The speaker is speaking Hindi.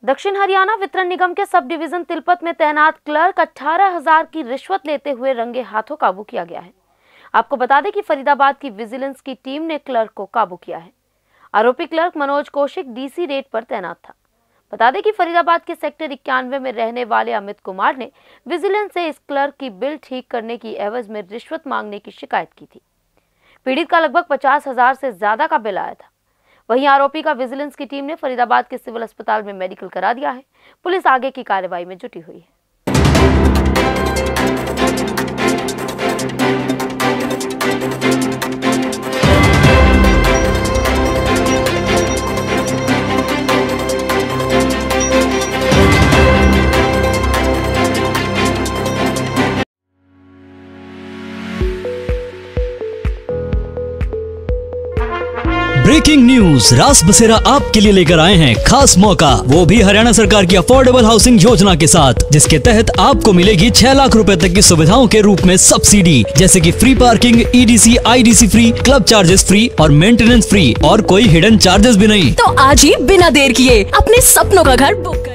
दक्षिण हरियाणा वितरण निगम के सब डिवीजन तिलपत में तैनात क्लर्क 18,000 की रिश्वत लेते हुए रंगे हाथों काबू किया गया है। आपको बता दें कि फरीदाबाद की विजिलेंस की टीम ने क्लर्क को काबू किया है। आरोपी clerk Manoj Kaushik DC rate पर तैनात था। बता दें कि फरीदाबाद के सेक्टर 91 में रहने वाले अमित कुमार ने विजिलेंस से इस क्लर्क की बिल ठीक करने की एवज में रिश्वत मांगने की शिकायत की थी। पीड़ित का लगभग 50,000 से ज्यादा का बिल आया था। वहीं आरोपी का विजिलेंस की टीम ने फरीदाबाद के सिविल अस्पताल में मेडिकल करा दिया है। पुलिस आगे की कार्रवाई में जुटी हुई है। ब्रेकिंग न्यूज रास बसेरा आपके लिए लेकर आए हैं खास मौका, वो भी हरियाणा सरकार की अफोर्डेबल हाउसिंग योजना के साथ, जिसके तहत आपको मिलेगी 6 लाख रुपए तक की सुविधाओं के रूप में सब्सिडी, जैसे कि free parking, EDC IDC free, club charges free और मेंटेनेंस फ्री, और कोई हिडन चार्जेस भी नहीं। तो आज ही बिना देर किए अपने सपनों का घर बुक